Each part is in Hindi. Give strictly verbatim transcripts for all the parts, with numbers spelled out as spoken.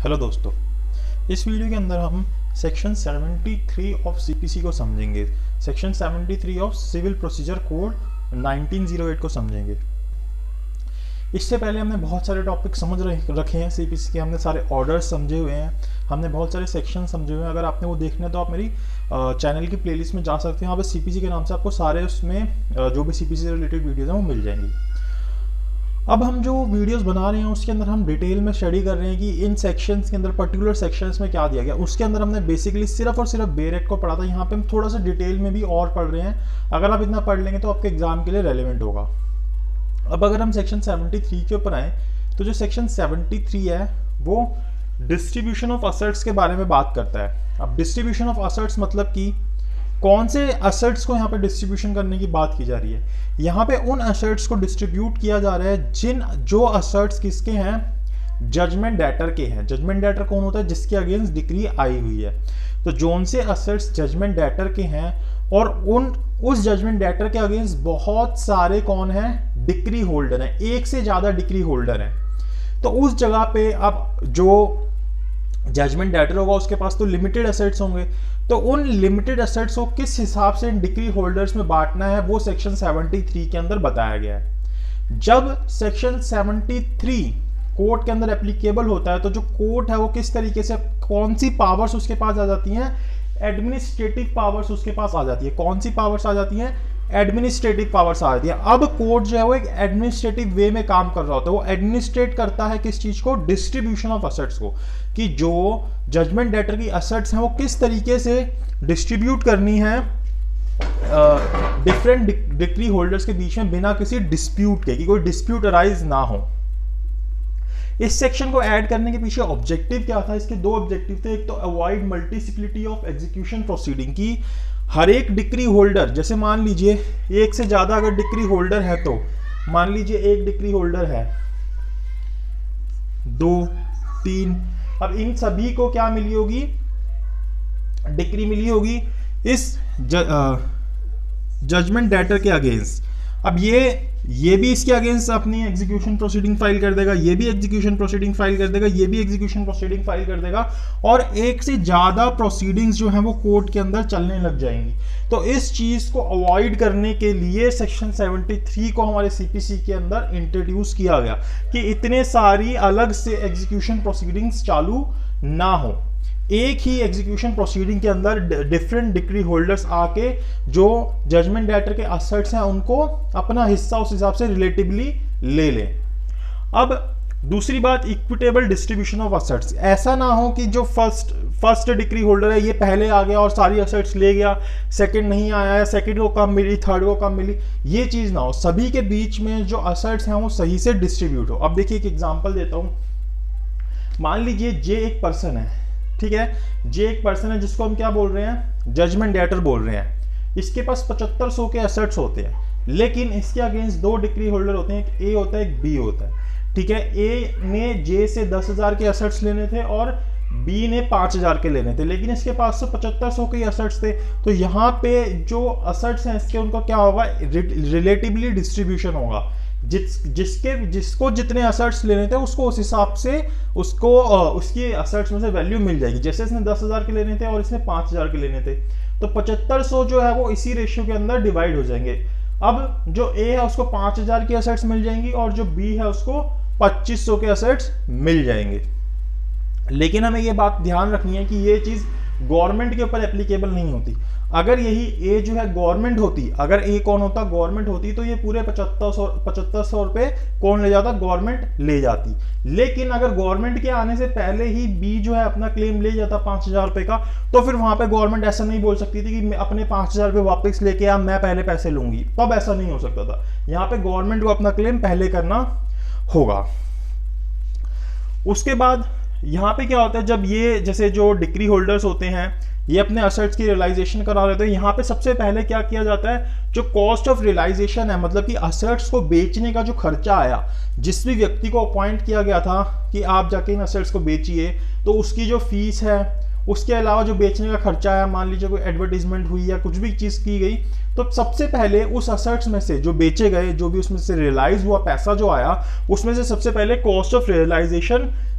हेलो दोस्तों, इस वीडियो के अंदर हम सेक्शन तिहत्तर ऑफ सीपीसी को समझेंगे। सेक्शन तिहत्तर ऑफ सिविल प्रोसीजर कोड उन्नीस सौ आठ को समझेंगे। इससे पहले हमने बहुत सारे टॉपिक समझ रखे हैं सीपीसी के। हमने सारे ऑर्डर्स समझे हुए हैं, हमने बहुत सारे सेक्शन समझे हुए हैं। अगर आपने वो देखना है तो आप मेरी चैनल की प्लेलिस्ट में जा सकते हैं। यहाँ पे सीपीसी के नाम से आपको सारे उसमें जो भी सीपीसी से रिलेटेड वीडियोज़ हैं वो मिल जाएंगी। अब हम जो वीडियोस बना रहे हैं उसके अंदर हम डिटेल में स्टडी कर रहे हैं कि इन सेक्शंस के अंदर पर्टिकुलर सेक्शंस में क्या दिया गया। उसके अंदर हमने बेसिकली सिर्फ और सिर्फ बेयर एक्ट को पढ़ा था। यहाँ पे हम थोड़ा सा डिटेल में भी और पढ़ रहे हैं। अगर आप इतना पढ़ लेंगे तो आपके एग्जाम के लिए रेलिवेंट होगा। अब अगर हम सेक्शन तिहत्तर के ऊपर आए तो जो सेक्शन तिहत्तर है वो डिस्ट्रीब्यूशन ऑफ असेट्स के बारे में बात करता है। अब डिस्ट्रीब्यूशन ऑफ असेट्स मतलब कि कौन से असेट्स को यहाँ पे डिस्ट्रीब्यूशन करने की बात की जा रही है। यहाँ पे उन असेट्स को डिस्ट्रीब्यूट किया जा रहा है जिन जो असेट्स किसके हैं, जजमेंट डेटर के हैं। जजमेंट डेटर कौन होता है, जिसके अगेंस्ट डिक्री आई हुई है। तो जोन से असेट्स जजमेंट डेटर के हैं और उन उस जजमेंट डेटर के अगेंस्ट बहुत सारे कौन है, डिक्री होल्डर हैं, एक से ज्यादा डिक्री होल्डर हैं। तो उस जगह पे अब जो जजमेंट डेटर होगा उसके पास तो लिमिटेड एसेट्स होंगे। तो उन लिमिटेड एसेट्स को किस हिसाब से डिक्री होल्डर्स में बांटना है वो सेक्शन तिहत्तर के अंदर बताया गया है। जब सेक्शन तिहत्तर कोर्ट के अंदर एप्लीकेबल होता है तो जो कोर्ट है वो किस तरीके से, कौन सी पावर्स उसके पास आ जाती हैं, एडमिनिस्ट्रेटिव पावर्स उसके पास आ जाती है। कौन सी पावर्स आ जाती हैं, एडमिनिस्ट्रेटिव पावर्स आ जाती है। अब कोर्ट जो है वो एक एडमिनिस्ट्रेटिव वे में काम कर रहा होता है। वो एडमिनिस्ट्रेट करता है किस चीज को, डिस्ट्रीब्यूशन ऑफ असेट्स को, कि जो जजमेंट डेटर की असेट्स हैं वो किस तरीके से डिस्ट्रीब्यूट करनी है डिफरेंट डिक्री होल्डर्स के बीच में बिना किसी डिस्प्यूट के, कि कोई डिस्प्यूट अराइज ना हो। इस सेक्शन को ऐड करने के पीछे ऑब्जेक्टिव क्या था, इसके दो ऑब्जेक्टिव थे। एक तो avoid multiplicity of execution proceeding, की हर एक डिक्री होल्डर, जैसे मान लीजिए एक से ज्यादा अगर डिक्री होल्डर है तो मान लीजिए एक डिक्री होल्डर है, दो, तीन, अब इन सभी को क्या मिली होगी, डिक्री मिली होगी इस जजमेंट डेटर के अगेंस्ट। अब ये ये भी इसके अगेंस्ट अपनी एग्जीक्यूशन प्रोसीडिंग फाइल कर देगा, ये भी एग्जीक्यूशन प्रोसीडिंग फाइल कर देगा, ये भी एग्जीक्यूशन प्रोसीडिंग फाइल कर देगा और एक से ज्यादा प्रोसीडिंग्स जो हैं वो कोर्ट के अंदर चलने लग जाएंगी। तो इस चीज को अवॉइड करने के लिए सेक्शन तिहत्तर को हमारे सीपीसी के अंदर इंट्रोड्यूस किया गया कि इतने सारी अलग से एग्जीक्यूशन प्रोसीडिंग्स चालू ना हो। एक ही एग्जीक्यूशन प्रोसीडिंग के अंदर डिफरेंट डिक्री होल्डर्स आके जो जजमेंट डेटर के असेट्स हैं उनको अपना हिस्सा उस हिसाब से रिलेटिवली ले लें। अब दूसरी बात, इक्विटेबल डिस्ट्रीब्यूशन ऑफ असेट्स। ऐसा ना हो कि जो फर्स्ट फर्स्ट डिक्री होल्डर है ये पहले आ गया और सारी असेट्स ले गया, सेकंड नहीं आया है, सेकंड को कम मिली, थर्ड को कम मिली, ये चीज ना हो। सभी के बीच में जो असेट्स हैं वो सही से डिस्ट्रीब्यूट हो। अब देखिए एक एग्जांपल देता हूं। मान लीजिए जे एक पर्सन है, ठीक है, जे एक पर्सन है जिसको हम क्या बोल रहे हैं, जजमेंट डेटर बोल रहे हैं। इसके पास पचहत्तर सौ के एसेट्स होते हैं, लेकिन इसके अगेंस्ट दो डिक्री होल्डर होते हैं, एक ए होता है एक बी होता है। ठीक है, ए ने जे से दस हजार के एसेट्स लेने थे और बी ने पांच हजार के लेने थे, लेकिन इसके पास तो पचहत्तर सौ के एसेट्स थे। तो यहाँ पे जो असेट्स हैं इसके उनका क्या होगा, रिलेटिवली डिस्ट्रीब्यूशन होगा। जिस जिसके जिसको जितने असेट्स लेने थे उसको उस हिसाब से उसको उसकी असेट्स में से वैल्यू मिल जाएगी। जैसे इसने दस हजार के लेने थे और इसने पांच हजार के लेने थे तो पचहत्तर सौ जो है वो इसी रेशियो के अंदर डिवाइड हो जाएंगे। अब जो ए है उसको पांच हजार की असेट्स मिल जाएंगी और जो बी है उसको पच्चीस सौ के असेट्स मिल जाएंगे। लेकिन हमें ये बात ध्यान रखनी है कि ये चीज गवर्नमेंट के ऊपर एप्लीकेबल नहीं होती। अगर यही ए जो है गवर्नमेंट होती, अगर ए कौन होता, गवर्नमेंट होती, तो ये पूरे पचहत्तर सौ पचहत्तर सौ रुपए कौन ले जाता, गवर्नमेंट ले जाती। लेकिन अगर गवर्नमेंट के आने से पहले ही बी जो है अपना क्लेम ले जाता पांच हजार रुपए का, तो फिर वहां पे गवर्नमेंट ऐसा नहीं बोल सकती थी कि मैं अपने पांच हजार रुपए वापस लेके आ, मैं पहले पैसे लूंगी, तब ऐसा नहीं हो सकता था। यहाँ पे गवर्नमेंट को अपना क्लेम पहले करना होगा। उसके बाद यहाँ पे क्या होता है, जब ये जैसे जो डिक्री होल्डर्स होते हैं ये अपने असेट्स की रियलाइजेशन करा रहे थे, यहाँ पे सबसे पहले क्या किया जाता है, जो कॉस्ट ऑफ रियलाइजेशन है, मतलब कि असेट्स को बेचने का जो खर्चा आया, जिस भी व्यक्ति को अपॉइंट किया गया था कि आप जाके इन असेट्स को बेचिए, तो उसकी जो फीस है, उसके अलावा जो बेचने का खर्चा आया, मान लीजिए कोई एडवर्टीजमेंट हुई या कुछ भी चीज की गई, तो सबसे पहले उस असेट्स में से जो बेचे गए, जो भी उसमें से रियलाइज हुआ पैसा जो आया, उसमें से सबसे पहले कॉस्ट ऑफ रियलाइजेशन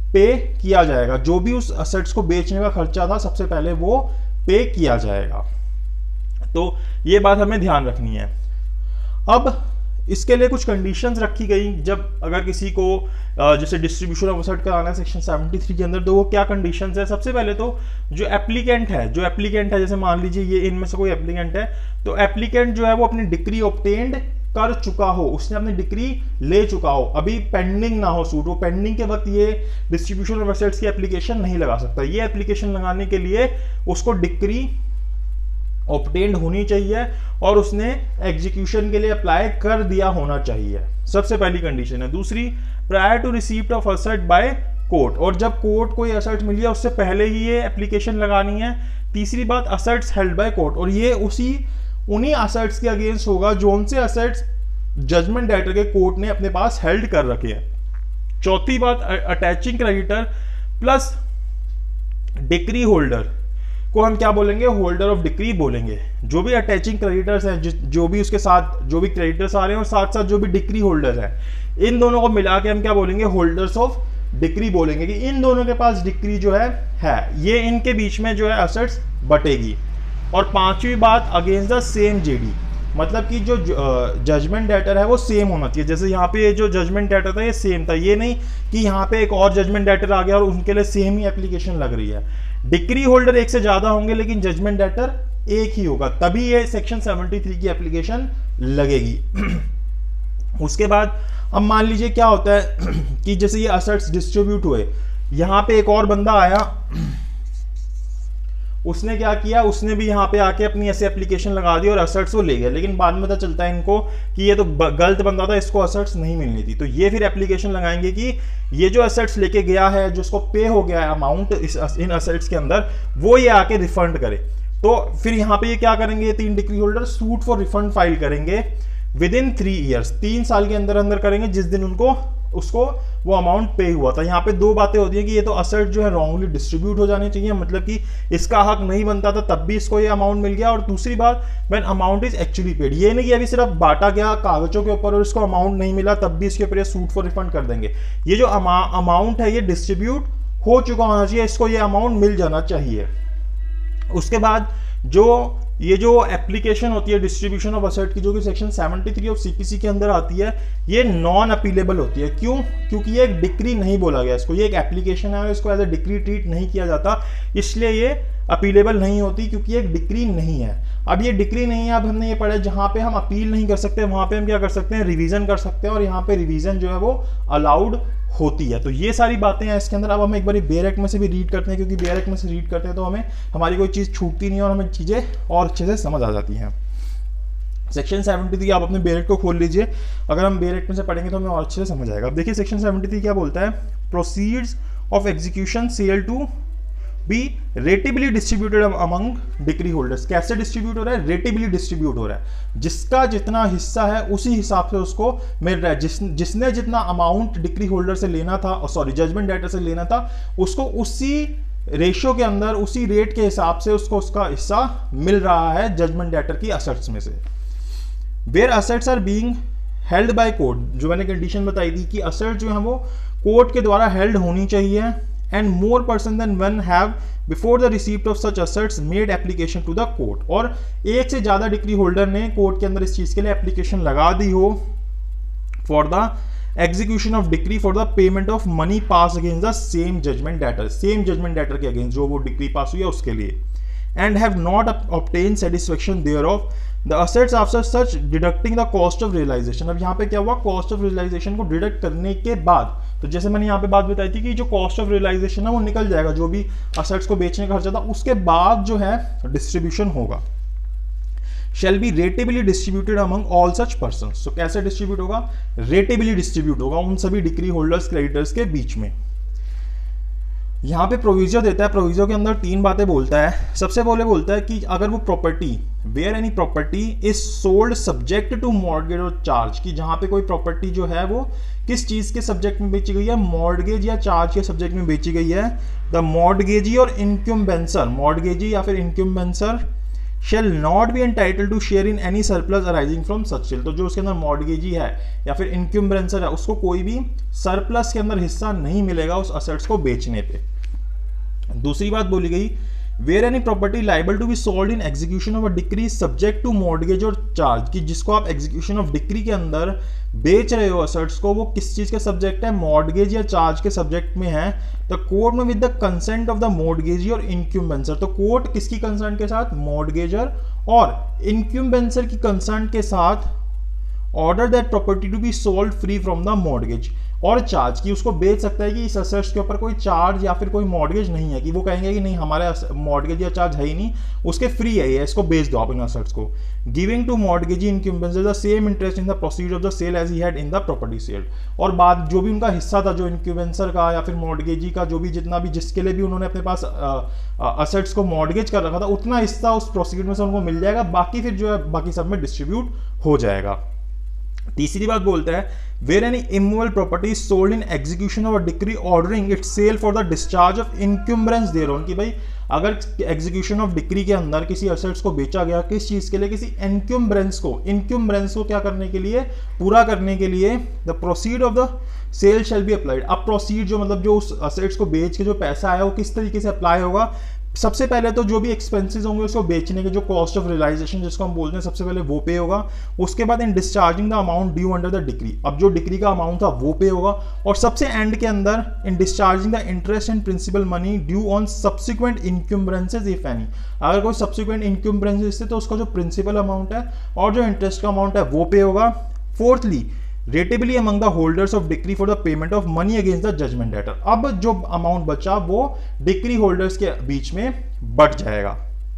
पे किया जाएगा, जो भी उस असेट्स को बेचने का खर्चा था सबसे पहले वो पे किया जाएगा। तो ये बात हमें ध्यान रखनी है। अब इसके लिए कुछ कंडीशंस रखी गई, जब अगर किसी को जैसे डिस्ट्रीब्यूशन ऑफ असेट कराना है सेक्शन सेवेंटी थ्री के अंदर, तो वो क्या कंडीशंस है। सबसे पहले तो जो एप्लीकेंट है जो एप्लीकेंट है जैसे मान लीजिए ये इनमें से कोई एप्लीकेंट है, तो एप्लीकेंट जो है वो अपनी डिग्री ऑब्टेन्ड कर चुका हो, उसने अपनी डिग्री ले चुका हो, अभी पेंडिंग ना हो सूट, वो पेंडिंग के वक्त ये डिस्ट्रीब्यूशन ऑफ असेट्स की एप्लीकेशन नहीं लगा सकता। ये एप्लीकेशन लगाने के लिए उसको डिग्री ऑब्टेन्ड होनी चाहिए और उसने एग्जीक्यूशन के लिए अप्लाई कर दिया होना चाहिए, सबसे पहली कंडीशन है। दूसरी, prior to receipt of asset by court, और जब कोर्ट कोई असेट मिली है उससे पहले ही ये एप्लीकेशन लगानी है। तीसरी बात, असेट्स हेल्ड बाय कोर्ट, और ये उसी उन्हीं असेट्स के अगेंस्ट होगा जो उनसे असेट्स जजमेंट डेटर के कोर्ट ने अपने पास हेल्ड कर रखे हैं। चौथी बात, attaching creditor plus decree holder को हम क्या बोलेंगे, होल्डर ऑफ डिक्री बोलेंगे। जो भी अटैचिंग क्रेडिटर्स हैं, जो भी उसके साथ जो भी क्रेडिटर्स आ रहे हैं और साथ साथ जो भी डिक्री होल्डर्स हैं, इन दोनों को मिला के हम क्या बोलेंगे, होल्डर्स ऑफ डिक्री बोलेंगे, कि इन दोनों के पास डिक्री जो है है ये इनके बीच में जो है असेट्स बटेगी। और पांचवी बात, अगेंस्ट द सेम जेडी, मतलब कि जो जजमेंट डेटर है वो सेम होना चाहिए। जैसे यहाँ पे जो जजमेंट डेटर था ये सेम था, ये नहीं कि यहाँ पे एक और जजमेंट डेटर आ गया और उनके लिए सेम ही एप्लीकेशन लग रही है। डिक्री होल्डर एक से ज्यादा होंगे लेकिन जजमेंट डेटर एक ही होगा, तभी ये सेक्शन सेवेंटी थ्री की एप्लीकेशन लगेगी। उसके बाद अब मान लीजिए क्या होता है कि जैसे ये असेट्स डिस्ट्रीब्यूट हुए, यहाँ पे एक और बंदा आया, उसने क्या किया, उसने भी यहाँ पे आके अपनी ऐसे एप्लीकेशन लगा दी और असेट्स वो ले गया, लेकिन बाद में पता चलता है इनको कि ये तो गलत बंदा था, इसको असेट्स नहीं मिलनी थी। तो ये फिर एप्लीकेशन लगाएंगे कि ये जो असेट्स लेके गया है, जो उसको पे हो गया है अमाउंट इस इन असेट्स के अंदर, वो ये आके रिफंड करे। तो फिर यहाँ पे ये क्या करेंगे, ये तीन decree holder suit for refund file करेंगे विद इन थ्री ईयर्स, तीन साल के अंदर अंदर करेंगे जिस दिन उनको उसको वो अमाउंट पे हुआ था। यहाँ पे दो बातें होती हैं कि ये तो असेट जो है रॉन्गली डिस्ट्रीब्यूट हो जाने चाहिए, मतलब कि इसका हक नहीं बनता था तब भी इसको ये अमाउंट मिल गया। और दूसरी बात, when amount is actually paid, ये नहीं कि अभी सिर्फ बांटा गया कागजों के ऊपर और इसको अमाउंट नहीं मिला तब भी इसके ऊपर ये सूट फॉर रिफंड कर देंगे। ये जो अमाउंट है ये डिस्ट्रीब्यूट हो चुका होना चाहिए, इसको ये अमाउंट मिल जाना चाहिए। उसके बाद जो ये जो एप्लीकेशन होती है डिस्ट्रीब्यूशन ऑफ असेट की, जो कि section seventy three of CPC के अंदर आती है, ये नॉन अपीलेबल होती है। क्यों? क्योंकि ये एक डिक्री नहीं बोला गया इसको, ये एक एप्लीकेशन है और इसको एज ए डिक्री ट्रीट नहीं किया जाता, इसलिए ये अपीलेबल नहीं होती क्योंकि ये एक डिक्री नहीं है। अब ये डिक्री नहीं है, अब हमने ये पढ़ा जहां पे हम अपील नहीं कर सकते वहां पे हम क्या कर सकते हैं, रिवीजन कर सकते हैं, और यहाँ पे रिवीजन जो है वो अलाउड होती है। तो ये सारी बातें हैं इसके अंदर। अब हम एक बार बेयर एक्ट में से भी रीड करते हैं, क्योंकि बेयर एक्ट में से रीड करते हैं तो हमें हमारी कोई चीज़ छूटती नहीं और हमें चीज़ें और अच्छे से समझ आ जाती हैं। सेक्शन सेवेंटी थ्री आप अपने बेयर एक्ट को खोल लीजिए, अगर हम बेयर एक्ट में से पढ़ेंगे तो हमें और अच्छे से समझ आएगा। अब देखिए सेक्शन सेवेंटी थ्री क्या बोलता है, proceeds of execution sale to be rateably distributed among decree holders. कैसे डिस्ट्रीब्यूट हो रहा है? रेटिबली डिस्ट्रीब्यूट हो रहा है, जिसका जितना हिस्सा है उसी हिसाब से उसको मिल रहा है। जिस जिसने जितना अमाउंट डिक्री होल्डर से लेना था, सॉरी जजमेंट डेटर से लेना था, उसको उसी रेशियो के अंदर उसी रेट के हिसाब से उसको उसका हिस्सा मिल रहा है जजमेंट डेटर की असेट्स में से। Where assets are being held by court, जो मैंने कंडीशन बताई थी कि असेट जो है वो कोर्ट के द्वारा हेल्ड होनी चाहिए, and more person than one have before the receipt of such assets made application to the court, और एक से ज्यादा डिक्री होल्डर ने कोर्ट के अंदर इस चीज के लिए एप्लीकेशन लगा दी हो for the execution of decree for the payment of money passed against the same judgment debtor, same judgment debtor के अगेंस्ट जो वो डिक्री पास हुई है उसके लिए, and have not obtained satisfaction thereof the assets after such deducting the cost of realization। अब यहाँ पे क्या हुआ, cost of realization को डिडक्ट करने के बाद, तो जैसे मैंने यहाँ पे बात बताई थी कि जो cost of realization है वो निकल जाएगा, जो भी assets को बेचने का खर्चा था उसके बाद जो है डिस्ट्रीब्यूशन होगा। shall be ratably distributed among all such persons। तो कैसे डिस्ट्रीब्यूट होगा? ratably डिस्ट्रीब्यूट होगा उन सभी डिक्री होल्डर्स क्रेडिटर्स के बीच में। यहाँ पे प्रोविजो देता है, प्रोविजो के अंदर तीन बातें बोलता है। सबसे पहले बोलता है कि अगर वो property, where any property is sold subject to mortgage और चार्ज, की जहाँ पे कोई प्रॉपर्टी जो है वो किस चीज के सब्जेक्ट में बेची गई है, मॉर्गेज या चार्ज के सब्जेक्ट में बेची गई है। द मॉर्गेजी और इनक्यूम्बेंसर, मॉर्गेजी या फिर encumbrancer shall not be entitled to share in any surplus arising from such sale. तो जो उसके अंदर मॉर्गेजी है या फिर इनक्यूम्बरेंसर है उसको कोई भी सरप्लस के अंदर हिस्सा नहीं मिलेगा उस असेट्स को बेचने पे। दूसरी बात बोली गई, where any property liable to be sold in execution of a decree subject to mortgage और चार्ज, कि जिसको आप एग्जीक्यूशन ऑफ डिक्री के अंदर बेच रहे हो असेट्स को, वो किस चीज के सब्जेक्ट है, मॉर्गेज या चार्ज के सब्जेक्ट में है। तो कोर्ट में with the consent of the mortgagee और इनक्यूम्बेंसर, तो कोर्ट किसकी कंसेंट के साथ, मॉर्गेजर और इनक्यूम्बेंसर की कंसेंट के साथ order that property to be sold free from the mortgage और चार्ज, की उसको बेच सकता है कि इस असेट्स के ऊपर कोई चार्ज या फिर कोई मॉर्गेज नहीं है, कि वो कहेंगे कि नहीं हमारे मॉर्गेज या चार्ज है ही नहीं, उसके फ्री है ये, इसको बेच दो आप इन असेट्स को। Giving to mortgagee encumbrancer the same interest in the proceed of the sale as he had in the property sale, और बाद जो भी उनका हिस्सा था जो इनक्यूम्बेंसर का या फिर मॉर्गेजी का, जो भी जितना भी जिसके लिए भी उन्होंने अपने पास असेट्स को मॉर्गेज कर रखा था, उतना हिस्सा उस प्रोसीड में से उनको मिल जाएगा, बाकी फिर जो है बाकी सब में डिस्ट्रीब्यूट हो जाएगा। तीसरी बात बोलता है, where any immovable property sold in execution of a decree ordering it sale for the discharge of encumbrance thereon, कि भाई अगर एग्जीक्यूशन ऑफ डिक्री के अंदर किसी असेट्स को बेचा गया, किस चीज के लिए, किसी इनक्यूम्बरेंस को, इनक्यूम्बरेंस को क्या करने के लिए, पूरा करने के लिए, the proceed of the sale shall be applied. अब प्रोसीड जो मतलब जो उस असेट्स को बेच के जो पैसा आया वो किस तरीके से अप्लाई होगा, सबसे पहले तो जो भी एक्सपेंसेस होंगे उसको बेचने के, जो कॉस्ट ऑफ रियलाइजेशन जिसको हम बोलते हैं, सबसे पहले वो पे होगा। उसके बाद in discharging the amount due under the decree, अब जो डिक्री का अमाउंट था वो पे होगा। और सबसे एंड के अंदर in discharging the interest and principal money due on subsequent encumbrances if any, अगर कोई सब्सिक्वेंट इनक्यूम्बरेंसेस थे तो उसका जो प्रिंसिपल अमाउंट है और जो इंटरेस्ट का अमाउंट है वो पे होगा। Fourthly, rateably among the holders of decree for the payment of money against the judgment debtor, अब जो अमाउंट बचा वो डिक्री होल्डर्स के बीच में बट जाएगा।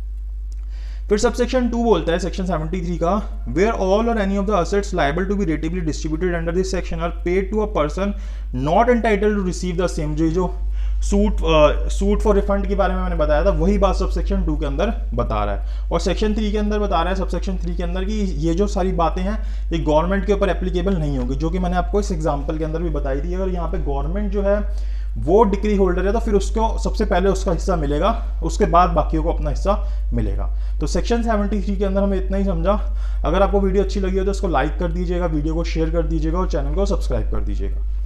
फिर सबसेक्शन टू बोलता है सेक्शन सेवेंटी थ्री का, वेयर ऑल और any of the assets liable to be rateably distributed under this section are paid to a person not entitled to receive the same, जो जो सूट सूट फॉर रिफंड के बारे में मैंने बताया था वही बात सब सेक्शन टू के अंदर बता रहा है। और सेक्शन थ्री के अंदर बता रहा है, सब सेक्शन थ्री के अंदर, कि ये जो सारी बातें हैं ये गवर्नमेंट के ऊपर एप्लीकेबल नहीं होगी, जो कि मैंने आपको इस एग्जांपल के अंदर भी बताई थी। अगर यहाँ पे गवर्नमेंट जो है वो डिक्री होल्डर है तो फिर उसको सबसे पहले उसका हिस्सा मिलेगा, उसके बाद बाकियों को अपना हिस्सा मिलेगा। तो सेक्शन सेवेंटी थ्री के अंदर हमें इतना ही समझा। अगर आपको वीडियो अच्छी लगी हो तो इसको लाइक कर दीजिएगा, वीडियो को शेयर कर दीजिएगा और चैनल को सब्सक्राइब कर दीजिएगा।